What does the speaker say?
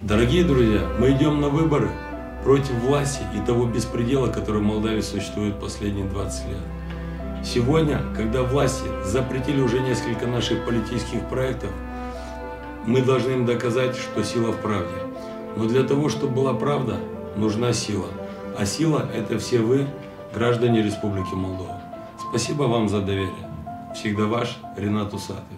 Дорогие друзья, мы идем на выборы против власти и того беспредела, который в Молдавии существует последние 20 лет. Сегодня, когда власти запретили уже несколько наших политических проектов, мы должны им доказать, что сила в правде. Но для того, чтобы была правда, нужна сила. А сила – это все вы, граждане Республики Молдова. Спасибо вам за доверие. Всегда ваш Ренат Усатый.